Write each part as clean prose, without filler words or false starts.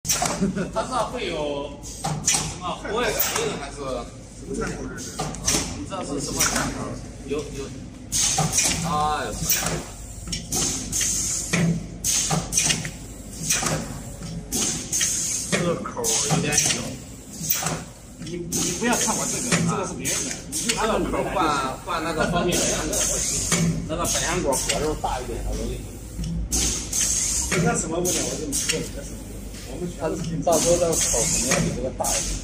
它这会有什么活跃感应还是？什么弹头这是？你这是什么弹头？有。哎呦！这个口有点小。你不要看我这个，这个是别人的。这个口换那个方便面的，那个百香果果肉大一点，好容易。那什么不了？我跟你说，那什么？我们它到时候这个口肯定要比这个大一点。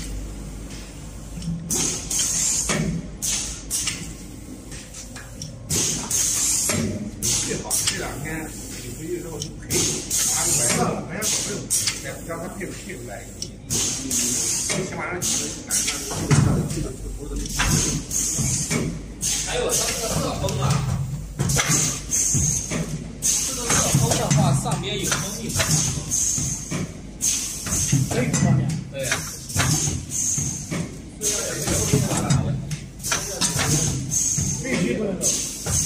最好这两天你回去之后就配拿个百香果肉，让它配出来。最起码让你们还有它这个热风啊，这个热风的话，上面有蜂蜜。这个上面对。必须不能走。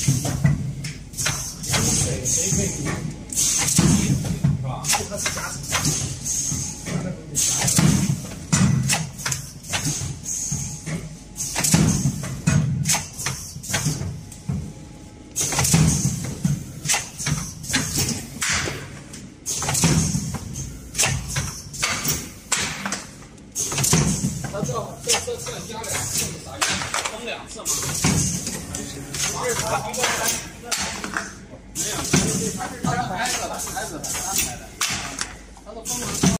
谁可以？是吧？这个是加成。它这加2次是啥意思？封2次吗？没有，它是安排的，它是封完。